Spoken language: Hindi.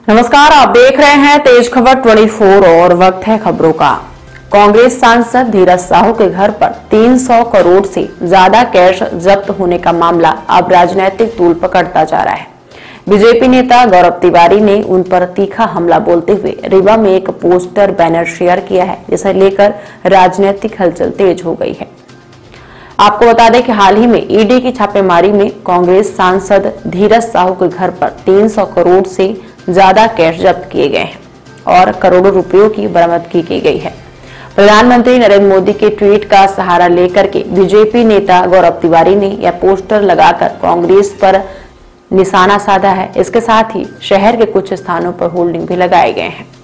नमस्कार, आप देख रहे हैं तेज खबर 24 और वक्त है खबरों का। कांग्रेस सांसद धीरज साहू के घर पर 300 करोड़ से ज्यादा कैश जब्त होने का मामला अब राजनीतिक तूल पकड़ता जा रहा है। बीजेपी नेता गौरव तिवारी ने उन पर तीखा हमला बोलते हुए रीवा में एक पोस्टर बैनर शेयर किया है, जिसे लेकर राजनीतिक हलचल तेज हो गई है। आपको बता दें कि हाल ही में ईडी की छापेमारी में कांग्रेस सांसद धीरज साहू के घर पर 300 करोड़ से ज्यादा कैश जब्त किए गए हैं और करोड़ों रुपयों की बरामदगी की गई है। प्रधानमंत्री नरेंद्र मोदी के ट्वीट का सहारा लेकर के बीजेपी नेता गौरव तिवारी ने यह पोस्टर लगाकर कांग्रेस पर निशाना साधा है। इसके साथ ही शहर के कुछ स्थानों पर होर्डिंग भी लगाए गए हैं।